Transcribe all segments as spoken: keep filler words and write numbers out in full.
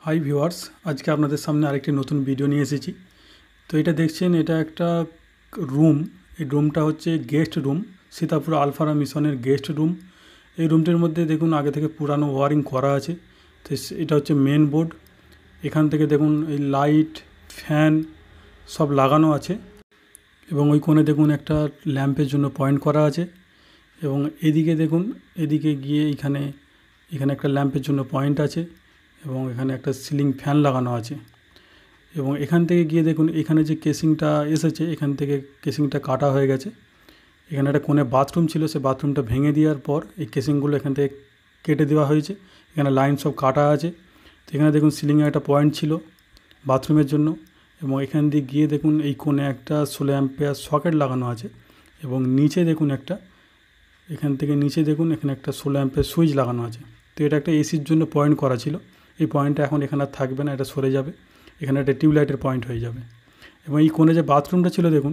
Hi viewers, আজকে আপনাদের সামনে আরেকটি নতুন ভিডিও নিয়ে এসেছি। তো এটা দেখছেন, এটা একটা রুম। এই রুমটা হচ্ছে গেস্ট রুম, সীতাপুর আলফারা মিশনের গেস্ট রুম। এই রুমটির মধ্যে দেখুন আগে থেকে পুরানো ওয়ারিং করা আছে। তো এটা হচ্ছে মেন বোর্ড। এখান থেকে দেখুন এই লাইট, ফ্যান সব লাগানো আছে এবং ওই কোণে দেখুন একটা ল্যাম্পের জন্য পয়েন্ট করা আছে। এবং এদিকে দেখুন, এদিকে গিয়ে এখানে এখানে একটা ল্যাম্পের জন্য পয়েন্ট আছে এবং এখানে একটা সিলিং ফ্যান লাগানো আছে। এবং এখান থেকে গিয়ে দেখুন এখানে যে কেসিংটা এসেছে, এখান থেকে কেসিংটা কাটা হয়ে গেছে। এখানে একটা কোণে বাথরুম ছিল, সে বাথরুমটা ভেঙে দেওয়ার পর এই কেসিংগুলো এখান থেকে কেটে দেওয়া হয়েছে। এখানে লাইন সব কাটা আছে। তো এখানে দেখুন সিলিংয়ে একটা পয়েন্ট ছিল বাথরুমের জন্য। এবং এখান দিয়ে গিয়ে দেখুন এই কোণে একটা ষোলো অ্যাম্পিয়ার সকেট লাগানো আছে এবং নিচে দেখুন একটা, এখান থেকে নিচে দেখুন এখানে একটা ষোলো অ্যাম্পিয়ার সুইচ লাগানো আছে। তো এটা একটা এসির জন্য পয়েন্ট করা ছিল। এই পয়েন্টটা এখন এখানে আর থাকবে না, এটা সরে যাবে। এখানে একটা টিউবলাইটের পয়েন্ট হয়ে যাবে। এবং এই কোণে যে বাথরুমটা ছিল দেখুন,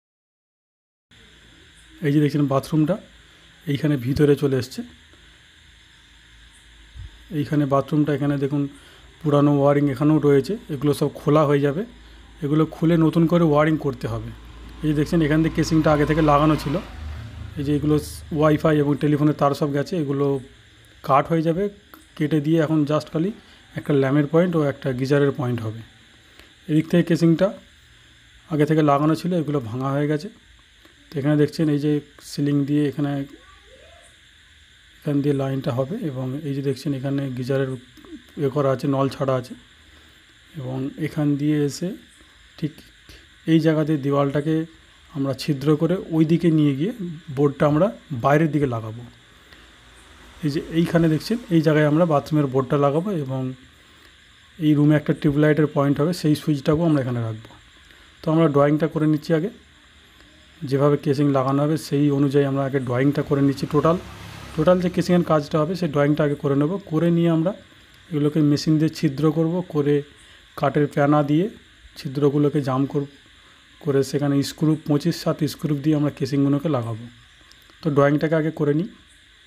এই যে দেখছেন বাথরুমটা এইখানে ভিতরে চলে এসছে। এইখানে বাথরুমটা, এখানে দেখুন পুরানো ওয়ারিং এখানেও রয়েছে, এগুলো সব খোলা হয়ে যাবে। এগুলো খুলে নতুন করে ওয়ারিং করতে হবে। এই যে দেখছেন এখান থেকে কেসিংটা আগে থেকে লাগানো ছিল। এই যে এগুলো ওয়াইফাই এবং টেলিফোনের তার সব গেছে, এগুলো কাট হয়ে যাবে। কেটে দিয়ে এখন জাস্ট খালি একটা ল্যাম্পের পয়েন্ট ও একটা গিজারের পয়েন্ট হবে। এদিক থেকে কেসিংটা আগে থেকে লাগানো ছিল, এগুলো ভাঙা হয়ে গেছে। তো এখানে দেখছেন এই যে সিলিং দিয়ে এখানে এখান দিয়ে লাইনটা হবে এবং এই যে দেখছেন এখানে গিজারের এ করা আছে, নল ছাড়া আছে। এবং এখান দিয়ে এসে ঠিক এই জায়গাতে দেওয়ালটাকে আমরা ছিদ্র করে ওই দিকে নিয়ে গিয়ে বোর্ডটা আমরা বাইরের দিকে লাগাবো। এই যে এইখানে দেখছেন এই জায়গায় আমরা বাথরুমের বোর্ডটা লাগাবো এবং এই রুমে একটা টিউবলাইটের পয়েন্ট হবে, সেই সুইচটাকেও আমরা এখানে রাখবো। তো আমরা ড্রয়িংটা করে নিচ্ছি আগে, যেভাবে কেসিং লাগানো হবে সেই অনুযায়ী আমরা আগে ড্রয়িংটা করে নিচ্ছি। টোটাল টোটাল যে কেসিংয়ের কাজটা হবে সেই ড্রয়িংটা আগে করে নেব। করে নিয়ে আমরা এগুলোকে মেশিন দিয়ে ছিদ্র করব, করে কাঠের প্যানা দিয়ে ছিদ্রগুলোকে জাম করব, করে সেখানে স্ক্রু পঁচিশ সাত স্ক্রু দিয়ে আমরা কেসিংগুলোকে লাগাবো। তো ড্রয়িংটাকে আগে করে নিই।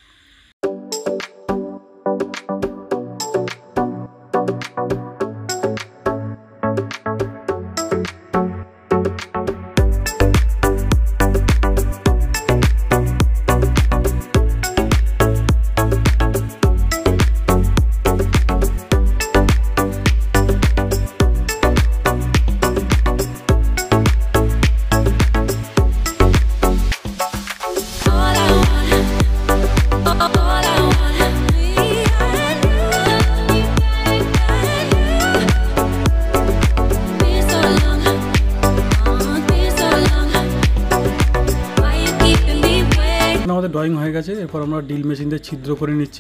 আমাদের ড্রয়িং হয়ে গেছে, এরপর আমরা ড্রিল মেশিন দিয়ে ছিদ্র করে নিচ্ছি।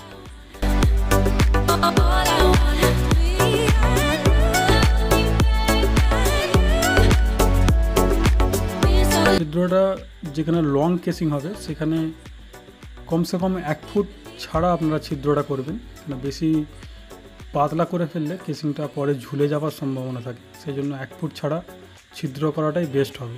ছিদ্রটা যেখানে লং কেসিং হবে সেখানে কমসে কম এক ফুট ছাড়া আপনারা ছিদ্রটা করবেন। বেশি পাতলা করে ফেললে কেসিংটা পরে ঝুলে যাওয়ার সম্ভাবনা থাকে, সেই জন্য এক ফুট ছাড়া ছিদ্র করাটাই বেস্ট হবে।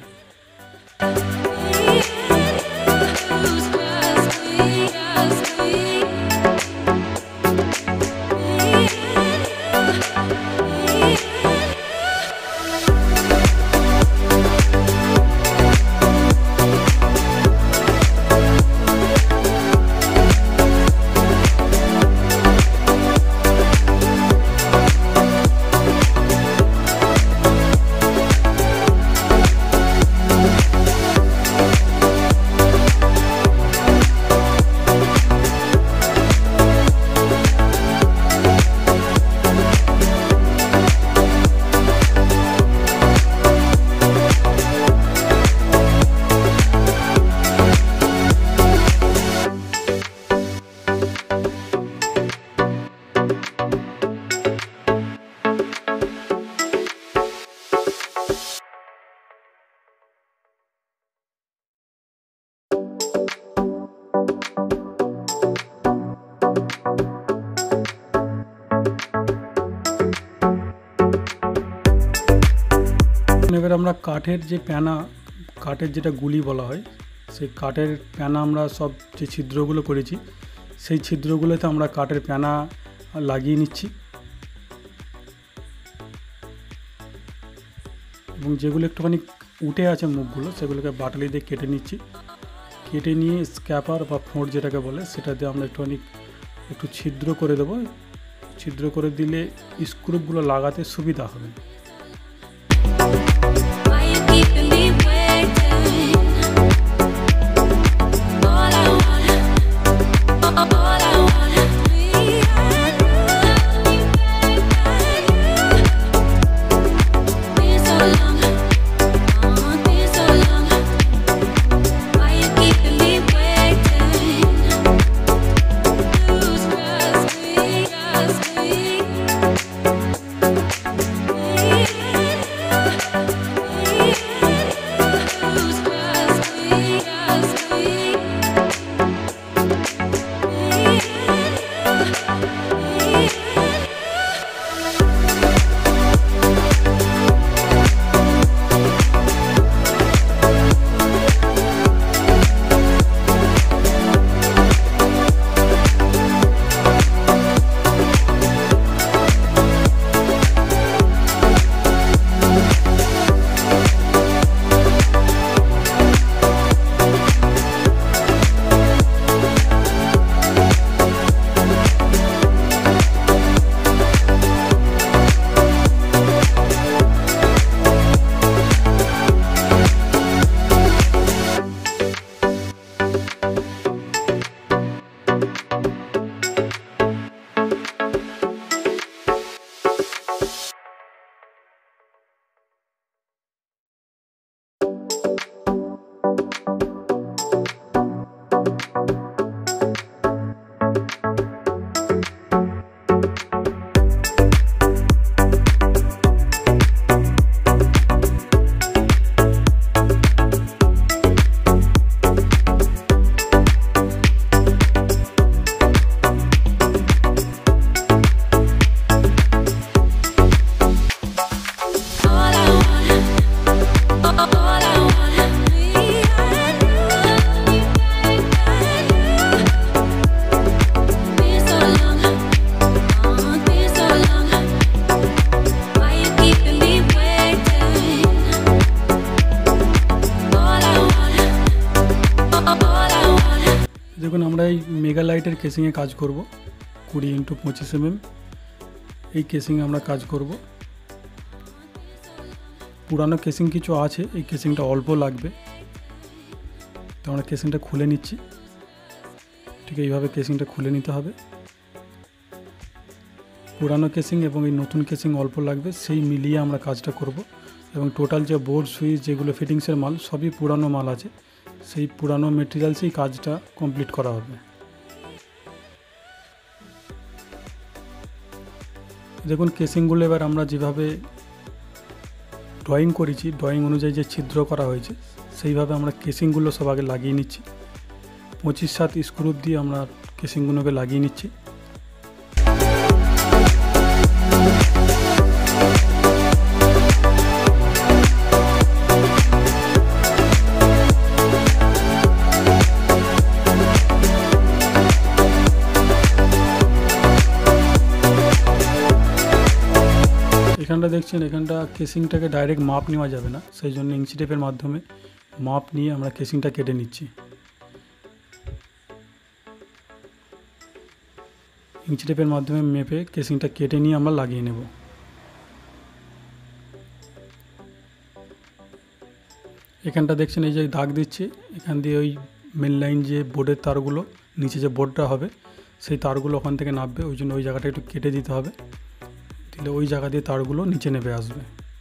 এবার আমরা কাঠের যে প্যানা, কাঠের যেটা গুলি বলা হয়, সেই কাঠের প্যানা আমরা সব যে ছিদ্রগুলো করেছি সেই ছিদ্রগুলোতে আমরা কাঠের প্যানা লাগিয়ে নিচ্ছি। এবং যেগুলো একটুখানি উঠে আছে মুখগুলো সেগুলোকে বাটালি দিয়ে কেটে নিচ্ছি। কেটে নিয়ে স্ক্যাপার বা ফোঁড় যেটাকে বলে সেটা দিয়ে আমরা একটুখানি একটু ছিদ্র করে দেবো। ছিদ্র করে দিলে স্ক্রুপগুলো লাগাতে সুবিধা হবে। দেখুন আমরা এই মেগা লাইটের কেসিংয়ে কাজ করব, কুড়ি ইন্টু পঁচিশ এম এম এই কেসিংয়ে আমরা কাজ করব। পুরানো কেসিং কিছু আছে, এই কেসিংটা অল্প লাগবে, তো আমরা কেসিংটা খুলে নিচ্ছি। ঠিক এইভাবে কেসিংটা খুলে নিতে হবে। পুরানো কেসিং এবং এই নতুন কেসিং অল্প লাগবে, সেই মিলিয়ে আমরা কাজটা করব। এবং টোটাল যে বোর্ড সুইচ যেগুলো ফিটিংসের মাল সবই পুরানো মাল আছে, সেই পুরানো মেটেরিয়ালসেই কাজটা কমপ্লিট করা হবে। দেখুন কেসিংগুলো এবার আমরা যেভাবে ড্রয়িং করেছি, ড্রয়িং অনুযায়ী যে ছিদ্র করা হয়েছে সেইভাবে আমরা কেসিংগুলো সব আগে লাগিয়ে নিচ্ছি। পঁচিশ সাত স্ক্রুপ দিয়ে আমরা কেসিংগুলোকে লাগিয়ে নিচ্ছি। এখানটা দেখছেন, এখানটা কেসিংটাকে ডাইরেক্ট মাপ নেওয়া যাবে না, সেই জন্য ইঞ্চি টেপের মাধ্যমে মাপ নিয়ে আমরা কেসিংটা কেটে নিচ্ছি। ইঞ্চি টেপের মাধ্যমে মেপে কেসিংটা কেটে নিয়ে আমরা লাগিয়ে নেব। এখানটা দেখছেন এই যে দাগ দিচ্ছি, এখান দিয়ে ওই মেন লাইন যে বোর্ডের তারগুলো নিচে যে বোর্ডটা হবে সেই তারগুলো ওখান থেকে নামবে, ওই জন্য ওই জায়গাটা একটু কেটে দিতে হবে, দিলে ওই জায়গা দিয়ে তারগুলো নিচে নেমে আসবে।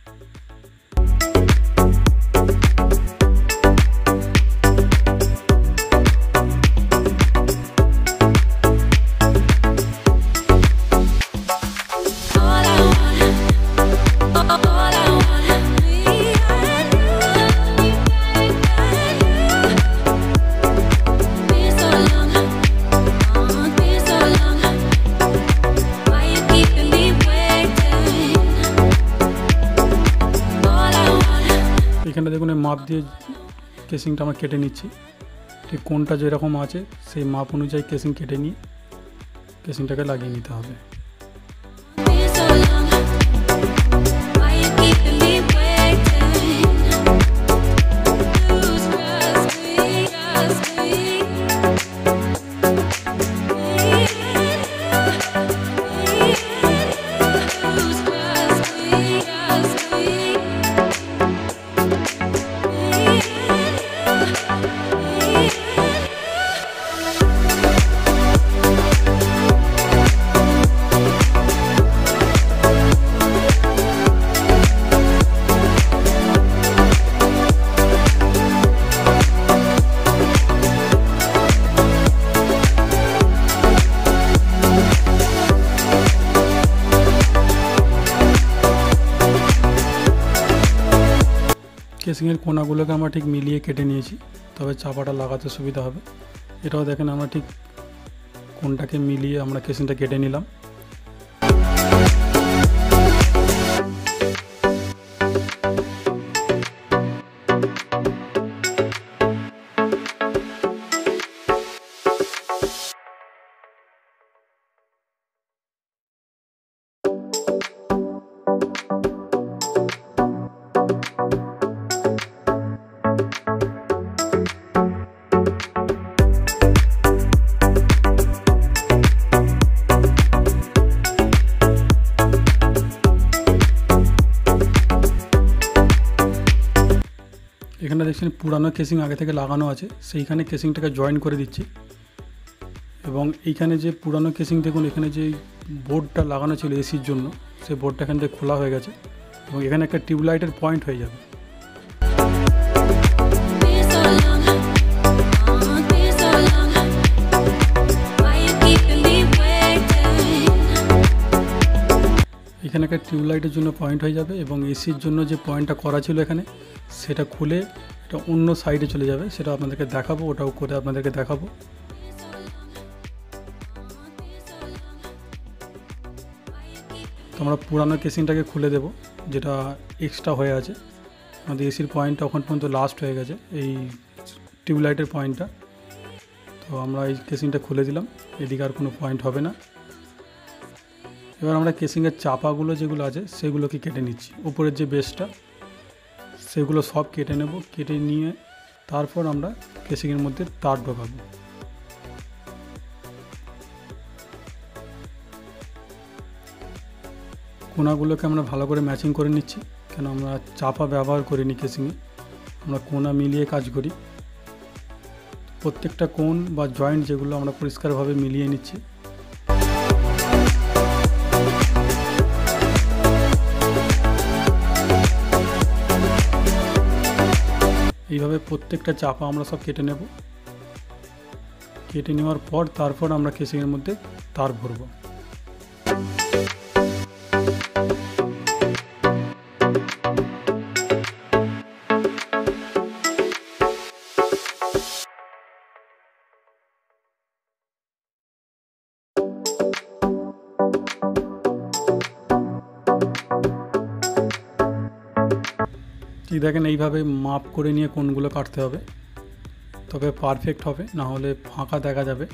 এখানটা দেখুন মাপ দিয়ে কেসিংটা আমরা কেটে নিচ্ছি। ঠিক কোনটা যেরকম আছে সেই মাপ অনুযায়ী কেসিং কেটে নিয়ে কেসিংটাকে লাগিয়ে নিতে হবে। Why you keeping me waiting? কেসিংয়ের কোনাগুলোকে আমরা ঠিক মিলিয়ে কেটে নিয়েছি, তবে চাপাটা লাগাতে সুবিধা হবে। এটাও দেখেন আমরা ঠিক কোনটাকে মিলিয়ে আমরা কেসিংটা কেটে নিলাম। এখানে দেখছেন পুরানো কেসিং আগে থেকে লাগানো আছে, সেইখানে কেসিংটাকে জয়েন করে দিচ্ছি। এবং এইখানে যে পুরানো কেসিং দেখুন, এখানে যে বোর্ডটা লাগানো ছিল এসির জন্য, সেই বোর্ডটা এখান থেকে খোলা হয়ে গেছে এবং এখানে একটা টিউবলাইটের পয়েন্ট হয়ে যাবে। এখানে একটা টিউবলাইটের জন্য পয়েন্ট হয়ে যাবে এবং এসির জন্য যে পয়েন্টটা করা ছিল এখানে, সেটা খুলে এটা অন্য সাইডে চলে যাবে। সেটা আপনাদেরকে দেখাবো, ওটাও করে আপনাদেরকে দেখাবো। তো আমরা পুরানো কেসিংটাকে খুলে দেব, যেটা এক্সট্রা হয়ে আছে। আমাদের এসির পয়েন্টটা ওখান পর্যন্ত লাস্ট হয়ে গেছে, এই টিউবলাইটের পয়েন্টটা। তো আমরা এই কেসিংটা খুলে দিলাম, এদিকে আর কোনো পয়েন্ট হবে না। এবার আমরা কেসিংয়ের চাপাগুলো যেগুলো আছে সেগুলোকে কেটে নিচ্ছি। উপরের যে বেসটা সেগুলো সব কেটে নেব, কেটে নিয়ে তারপর আমরা কেসিংয়ের মধ্যে তার ঢোকাবো। কোনাগুলোকে আমরা ভালো করে ম্যাচিং করে নিচ্ছি, কেন আমরা চাপা ব্যবহার করিনি কেসিংয়ে, আমরা কোনা মিলিয়ে কাজ করি। প্রত্যেকটা কোণ বা জয়েন্ট যেগুলো আমরা পরিষ্কারভাবে মিলিয়ে নিচ্ছি। এইভাবে প্রত্যেকটা চাপা আমরা সব কেটে নেব। কেটে নেওয়ার পর তারপর আমরা কেসিংয়ের মধ্যে তার ভরব। ঠিক দেখেন, এইভাবে মাপ করে নিয়ে কোনগুলো কাটতে হবে, তবে পারফেক্ট হবে, না হলে ফাঁকা দেখা যাবে।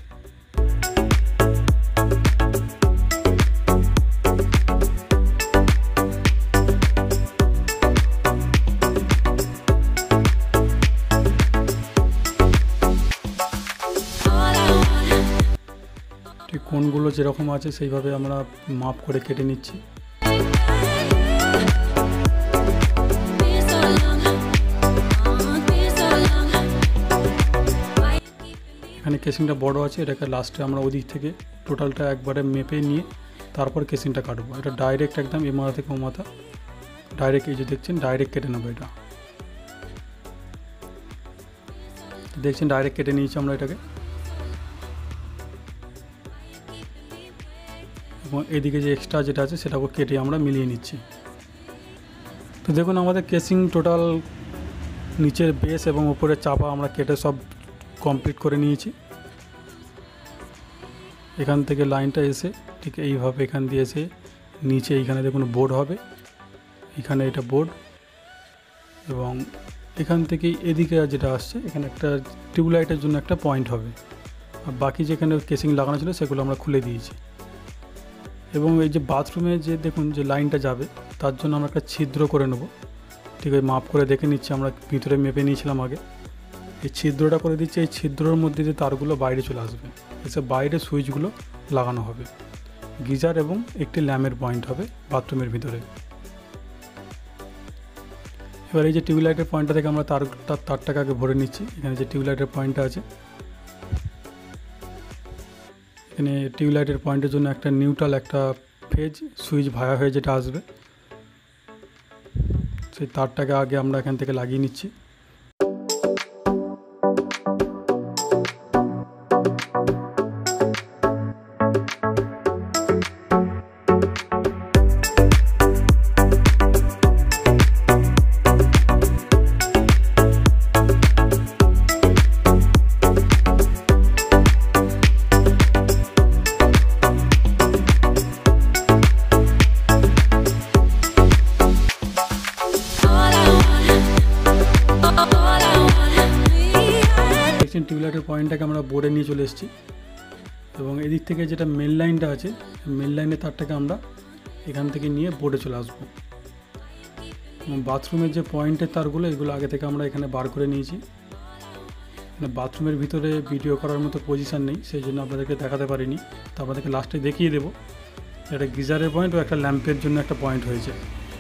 ঠিক কোনগুলো যেরকম আছে সেইভাবে আমরা মাপ করে কেটে নিচ্ছি। এখানে কেসিংটা বড় আছে, এটাকে লাস্টে আমরা ওদিক থেকে টোটালটা একবারে মেপে নিয়ে তারপর কেসিংটা কাটবো। এটা ডাইরেক্ট একদম এ মাথা থেকে ও মাথা ডাইরেক্ট, এই যে দেখছেন ডাইরেক্ট কেটে নেবো। এটা দেখছেন ডাইরেক্ট কেটে নিয়েছি আমরা এটাকে। এবং এদিকে যে এক্সট্রা যেটা আছে সেটাকে কেটে আমরা মিলিয়ে নিচ্ছি। তো দেখুন, আমাদের কেসিং টোটাল নিচের বেস এবং উপরের চাপা আমরা কেটে সব কমপ্লিট করে নিয়েছি। এখান থেকে লাইনটা এসে ঠিক এইভাবে এখান দিয়ে এসে নিচে এইখানে দেখুন বোর্ড হবে, এখানে এটা বোর্ড, এবং এখান থেকেই এদিকে যেটা আসছে এখানে একটা টিউবলাইটের জন্য একটা পয়েন্ট হবে। আর বাকি যেখানে কেসিং লাগানো ছিল সেগুলো আমরা খুলে দিয়েছি। এবং এই যে বাথরুমে যে দেখুন যে লাইনটা যাবে, তার জন্য আমরা একটা ছিদ্র করে নেব। ঠিক আছে, মাপ করে দেখে নিচ্ছি, আমরা ভিতরে মেপে নিয়েছিলাম আগে। এই ছিদ্রটা করে দিচ্ছি, এই ছিদ্রর মধ্যে যে তারগুলো বাইরে চলে আসবে, এসে বাইরে সুইচগুলো লাগানো হবে। গিজার এবং একটি ল্যাম্পের পয়েন্ট হবে বাথরুমের ভিতরে। এবার এই যে টিউবলাইটের পয়েন্টটা থেকে আমরা তার তারটাকে আগে ভরে নিচ্ছি। এখানে যে টিউবলাইটের পয়েন্টটা আছে, এখানে টিউবলাইটের পয়েন্টের জন্য একটা নিউট্রাল একটা ফেজ সুইচ ভায়া হয়ে যেটা আসবে, সেই তারটাকে আগে আমরা এখান থেকে লাগিয়ে নিচ্ছি। লাইনটাকে আমরা বোর্ডে নিয়ে চলে এসেছি এবং এদিক থেকে যেটা মেন লাইনটা আছে মেন লাইনের তারটাকে আমরা এখান থেকে নিয়ে বোর্ডে চলে আসবো। এবং বাথরুমের যে পয়েন্টের তারগুলো এগুলো আগে থেকে আমরা এখানে বার করে নিয়েছি। মানে বাথরুমের ভিতরে ভিডিও করার মতো পজিশান নেই, সেই জন্য আপনাদেরকে দেখাতে পারিনি, তো আপনাদেরকে লাস্টে দেখিয়ে দেবো। এটা গিজারের পয়েন্ট ও একটা ল্যাম্পের জন্য একটা পয়েন্ট হয়েছে।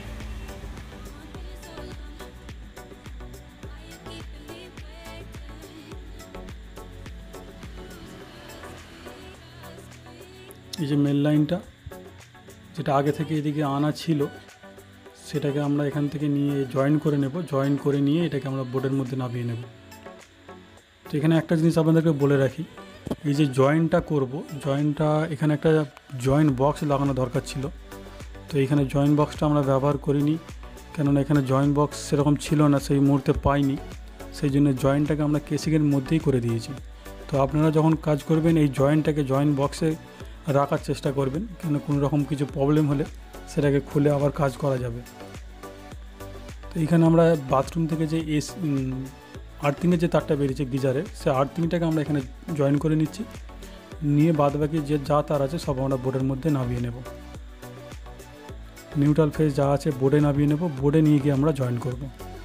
এই যে মেন লাইনটা যেটা আগে থেকে এদিকে আনা ছিল সেটাকে আমরা এখান থেকে নিয়ে জয়েন করে নেব, জয়েন করে নিয়ে এটাকে আমরা বোর্ডের মধ্যে নামিয়ে নেব। তো এখানে একটা জিনিস আপনাদেরকে বলে রাখি, এই যে জয়েন্টটা করব, জয়েন্টটা এখানে একটা জয়েন্ট বক্স লাগানো দরকার ছিল, তো এখানে জয়েন্ট বক্সটা আমরা ব্যবহার করিনি, কেননা এখানে জয়েন্ট বক্স সেরকম ছিল না, সেই মুহূর্তে পাইনি, সেই জন্য জয়েন্টটাকে আমরা কেসিংয়ের মধ্যেই করে দিয়েছি। তো আপনারা যখন কাজ করবেন এই জয়েন্টটাকে জয়েন্ট বক্সে রাখার চেষ্টা করবেন, কেন কোনো রকম কিছু প্রবলেম হলে সেটাকে খুলে আবার কাজ করা যাবে। তো এইখানে আমরা বাথরুম থেকে যে এস আর্থিংয়ের যে তারটা বেরিয়েছে গিজারের, সে আর্থিংটাকে আমরা এখানে জয়েন করে নিচ্ছি, নিয়ে বাদবাকি যে যা তার আছে সব আমরা বোর্ডের মধ্যে নামিয়ে নেব। নিউট্রাল ফেজ যা আছে বোর্ডে নামিয়ে নেব, বোর্ডে নিয়ে গিয়ে আমরা জয়েন করব।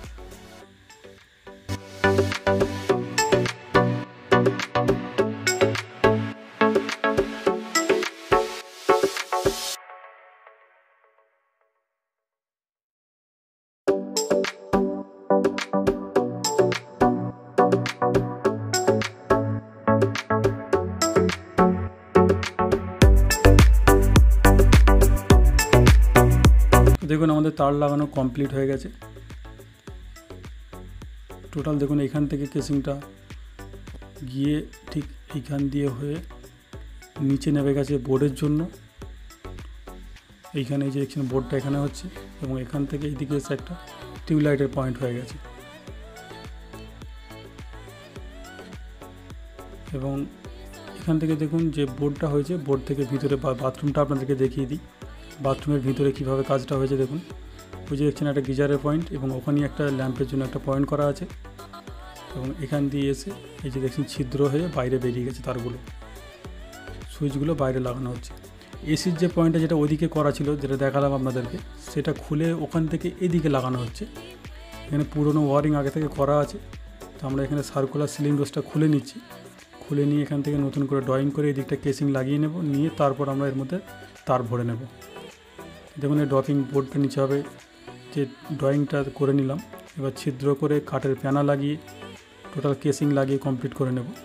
দেখুন আমাদের তার লাগানো কমপ্লিট হয়ে গেছে। টোটাল দেখুন এখান থেকে কেসিংটা গিয়ে ঠিক এইখান দিয়ে হয়ে নিচে নেমে গেছে বোর্ডের জন্য। এইখানে যে এখানে বোর্ডটা এখানে হচ্ছে এবং এখান থেকে এইদিকে এসে একটা টিউবলাইটের পয়েন্ট হয়ে গেছে। এবং এখান থেকে দেখুন যে বোর্ডটা হয়েছে, বোর্ড থেকে ভিতরে বাথরুমটা আপনাদেরকে দেখিয়ে দিই। বাথরুমের ভিতরে কীভাবে কাজটা হয়েছে দেখুন, ওই যে দেখছেন একটা গিজারের পয়েন্ট এবং ওখানেই একটা ল্যাম্পের জন্য একটা পয়েন্ট করা আছে এবং এখান দিয়ে এসে এই যে দেখছেন ছিদ্র হয়ে বাইরে বেরিয়ে গেছে তারগুলো, সুইচগুলো বাইরে লাগানো হচ্ছে। এসির যে পয়েন্টটা যেটা ওদিকে করা ছিল, যেটা দেখালাম আপনাদেরকে, সেটা খুলে ওখান থেকে এদিকে লাগানো হচ্ছে। এখানে পুরনো ওয়ারিং আগে থেকে করা আছে, তো আমরা এখানে সার্কুলার সিলিং রোজটা খুলে নিচ্ছি, খুলে নিয়ে এখান থেকে নতুন করে ড্রয়িং করে এই দিকটা কেসিং লাগিয়ে নেব, নিয়ে তারপর আমরা এর মধ্যে তার ভরে নেব। দেখুন এই ড্রপিং বোর্ডটা নিচে হবে, যে ড্রয়িংটা করে নিলাম, এবার ছিদ্র করে কাঠের প্যানা লাগিয়ে টোটাল কেসিং লাগিয়ে কমপ্লিট করে নেব।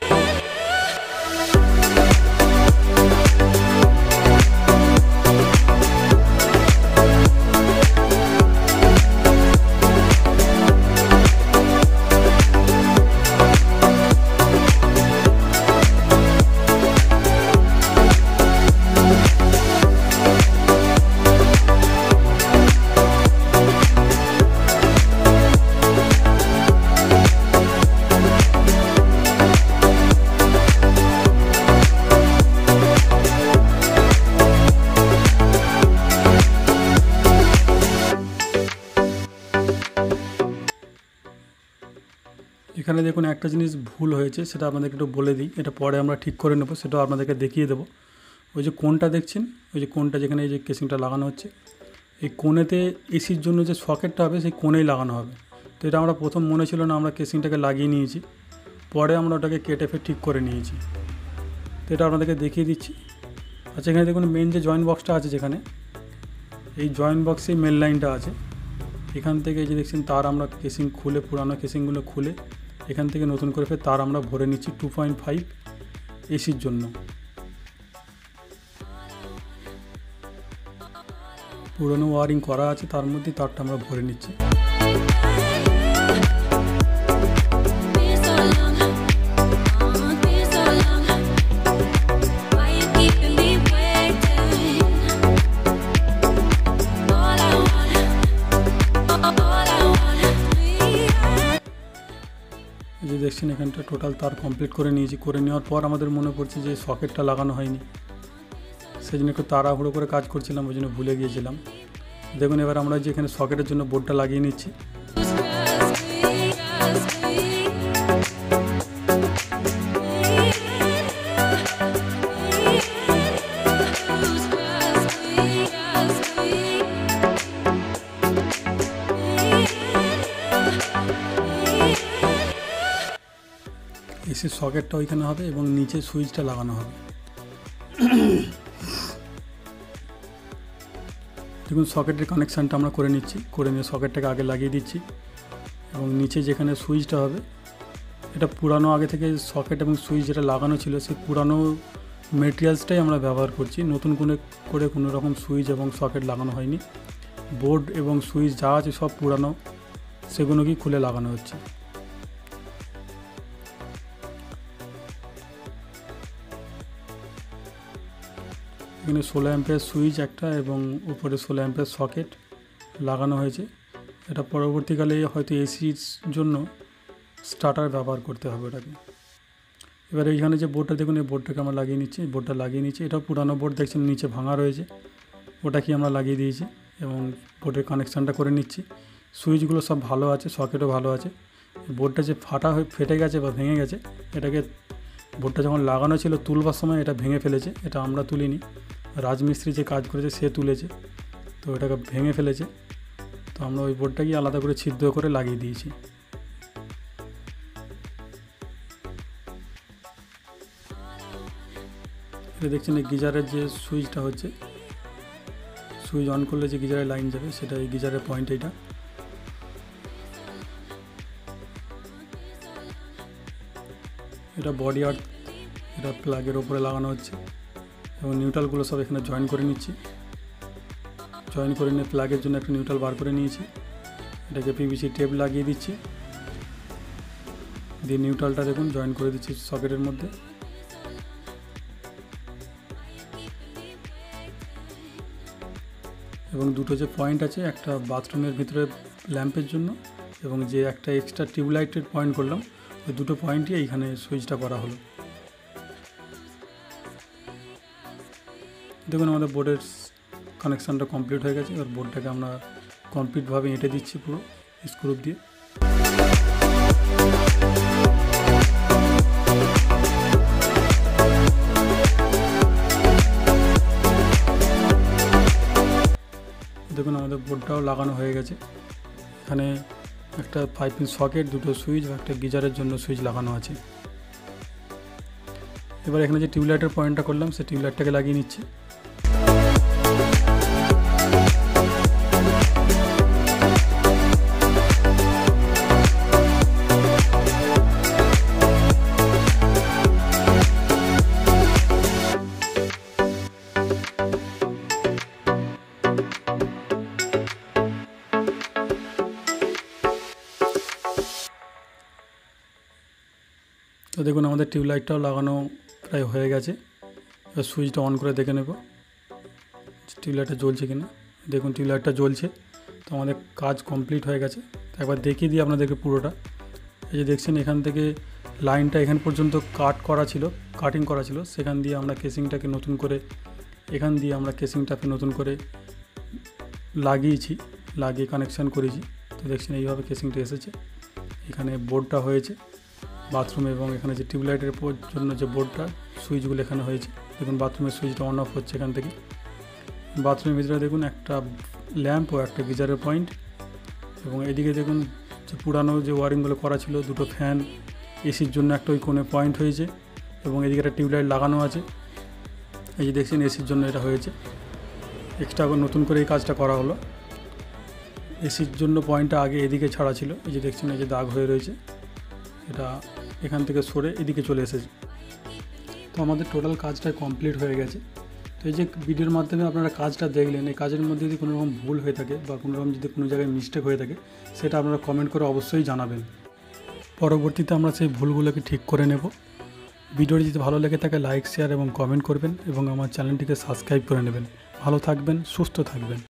এখানে দেখুন একটা জিনিস ভুল হয়েছে, সেটা আপনাদেরকে একটু বলে দিই, এটা পরে আমরা ঠিক করে নেব, সেটাও আপনাদেরকে দেখিয়ে দেবো। ওই যে কোণটা দেখছেন, ওই যে কোণটা যেখানে এই যে কেসিংটা লাগানো হচ্ছে, এই কোণেতে এসির জন্য যে সকেটটা হবে সেই কোণেই লাগানো হবে। তো এটা আমরা প্রথম মনে ছিল না, আমরা কেসিংটাকে লাগিয়ে নিয়েছি, পরে আমরা ওটাকে কেটে ফের ঠিক করে নিয়েছি। তো এটা আপনাদেরকে দেখিয়ে দিচ্ছি। আচ্ছা এখানে দেখুন মেন যে জয়েন্ট বক্সটা আছে, যেখানে এই জয়েন্ট বক্সেই মেন লাইনটা আছে, এখান থেকে এই যে দেখছেন তার আমরা কেসিং খুলে, পুরানো কেসিংগুলো খুলে এখান থেকে নতুন করে ফের তার আমরা ভরে নিচ্ছি টু পয়েন্ট ফাইভ এসির জন্য। পুরনো ওয়ারিং করা আছে, তার মধ্যে তারটা আমরা ভরে নিচ্ছি। যে দেখছেন এখানটা টোটাল তার কমপ্লিট করে নিয়েছি। করে নেওয়ার পর আমাদের মনে পড়ছে যে সকেটটা লাগানো হয়নি, সেই জন্য একটু তাড়াহুড়ো করে কাজ করছিলাম, ওই জন্য ভুলে গিয়েছিলাম। দেখুন এবার আমরা যে এখানে সকেটের জন্য বোর্ডটা লাগিয়ে নিচ্ছি। এসির সকেটটা ওইখানে হবে এবং নিচে সুইচটা লাগানো হবে। দেখুন সকেটের কানেকশানটা আমরা করে নিচ্ছি, করে নিয়ে সকেটটাকে আগে লাগিয়ে দিচ্ছি এবং নিচে যেখানে সুইচটা হবে এটা পুরানো আগে থেকে সকেট এবং সুইচ যেটা লাগানো ছিল সেই পুরানো মেটেরিয়ালসটাই আমরা ব্যবহার করছি, নতুন করে করে কোনো রকম সুইচ এবং সকেট লাগানো হয়নি। বোর্ড এবং সুইচ যা আছে সব পুরানো, সেগুলোকেই খুলে লাগানো হচ্ছে। এখানে ষোলো অ্যাম্পিয়ার সুইচ একটা এবং উপরে ষোলো অ্যাম্পিয়ার সকেট লাগানো হয়েছে। এটা পরবর্তীকালে হয়তো এসির জন্য স্টার্টার ব্যবহার করতে হবে এটাকে। এবার এইখানে যে বোর্ডটা দেখুন, এই বোর্ডটাকে আমরা লাগিয়ে নিচ্ছি, বোর্ডটা লাগিয়ে নিচ্ছি। এটা পুরানো বোর্ড দেখছেন, নিচে ভাঙা রয়েছে, ওটাকে আমরা লাগিয়ে দিয়েছি এবং বোর্ডের কানেকশানটা করে নিচ্ছি। সুইচগুলো সব ভালো আছে, সকেটও ভালো আছে। বোর্ডটা যে ফাটা হয়ে ফেটে গেছে বা ভেঙে গেছে, এটাকে বোর্ডটা যখন লাগানো ছিল তুলবার সময় এটা ভেঙে ফেলেছে, এটা আমরা তুলিনি, রাজমিস্ত্রি যে কাজ করেছে সে তুলেছে, তো এটাকে ভেঙে ফেলেছে। তো আমরা ওই বোর্ডটাকে আলাদা করে ছিদ্র করে লাগিয়ে দিয়েছি। এটা দেখছেন এই গিজারের যে সুইচটা হচ্ছে, সুইচ অন করলে যে গিজারের লাইন যাবে সেটা এই গিজারের পয়েন্ট। এইটা এটা বডি আর্থ, এটা প্লাগের ওপরে লাগানো হচ্ছে এবং নিউট্রালগুলো সব এখানে জয়েন করে নিচ্ছি। জয়েন করে নিয়ে প্লাগের জন্য একটা নিউট্রাল বার করে নিয়েছি, এটাকে পিভিসি টেপ লাগিয়ে দিচ্ছি, দিয়ে নিউট্রালটা দেখুন জয়েন করে দিচ্ছি সকেটের মধ্যে। এবং দুটো যে পয়েন্ট আছে, একটা বাথরুমের ভিতরে ল্যাম্পের জন্য এবং যে একটা এক্সট্রা টিউবলাইটের পয়েন্ট করলাম, ওই দুটো পয়েন্টই এইখানে সুইচটা করা হলো। দেখুন আমাদের বোর্ডের কানেকশানটা কমপ্লিট হয়ে গেছে। এবার বোর্ডটাকে আমরা কমপ্লিটভাবে এঁটে দিচ্ছি পুরো স্ক্রু দিয়ে। দেখুন আমাদের বোর্ডটাও লাগানো হয়ে গেছে। এখানে একটা ফাইভ পিন সকেট, দুটো সুইচ আর একটা গিজারের জন্য সুইচ লাগানো আছে। এবার এখানে যে টিউবলাইটের পয়েন্টটা করলাম সেই টিউবলাইটটাকে লাগিয়ে নিচ্ছি। তো দেখুন আমাদের টিউবলাইটটাও লাগানো প্রায় হয়ে গেছে। এবার সুইচটা অন করে দেখে নেব টিউবলাইটটা জ্বলছে কিনা। দেখুন টিউবলাইটটা জ্বলছে, তো আমাদের কাজ কমপ্লিট হয়ে গেছে। একবার দেখিয়ে দিই আপনাদেরকে পুরোটা। এই যে দেখছেন এখান থেকে লাইনটা এখান পর্যন্ত কাট করা ছিল, কাটিং করা ছিল, সেখান দিয়ে আমরা কেসিংটাকে নতুন করে এখান দিয়ে আমরা কেসিংটাকে নতুন করে লাগিয়েছি, লাগিয়ে কানেকশান করেছি। তো দেখছেন এইভাবে কেসিংটা এসেছে। এখানে বোর্ডটা হয়েছে বাথরুম এবং এখানে যে টিউবলাইটের জন্য যে বোর্ডটা সুইচগুলো এখানে হয়েছে। দেখুন বাথরুমের সুইচটা অন অফ হচ্ছে এখান থেকে। বাথরুমের ভিতরে দেখুন একটা ল্যাম্প ও একটা গিজারের পয়েন্ট এবং এদিকে দেখুন যে পুরানো যে ওয়ারিংগুলো করা ছিল, দুটো ফ্যান, এসির জন্য একটা ওই কোণে পয়েন্ট হয়েছে এবং এদিকে একটা টিউবলাইট লাগানো আছে। এই যে দেখছেন এসির জন্য এটা হয়েছে, এক্সট্রা নতুন করে এই কাজটা করা হলো। এসির জন্য পয়েন্টটা আগে এদিকে ছাড়া ছিল, এই যে দেখছেন এই যে দাগ হয়ে রয়েছে, এটা এখান থেকে সরে এদিকে চলে এসেছে। তো আমাদের টোটাল কাজটা কমপ্লিট হয়ে গেছে। তো এই যে ভিডিওর মাধ্যমে আপনারা কাজটা দেখলেন, এই কাজের মধ্যে যদি কোনো রকম ভুল হয়ে থাকে বা কোনো রকম যদি কোনো জায়গায় মিস্টেক হয়ে থাকে সেটা আপনারা কমেন্ট করে অবশ্যই জানাবেন। পরবর্তীতে আমরা সেই ভুলগুলোকে ঠিক করে নেব। ভিডিওটি যদি ভালো লেগে থাকে লাইক, শেয়ার এবং কমেন্ট করবেন এবং আমার চ্যানেলটিকে সাবস্ক্রাইব করে নেবেন। ভালো থাকবেন, সুস্থ থাকবেন।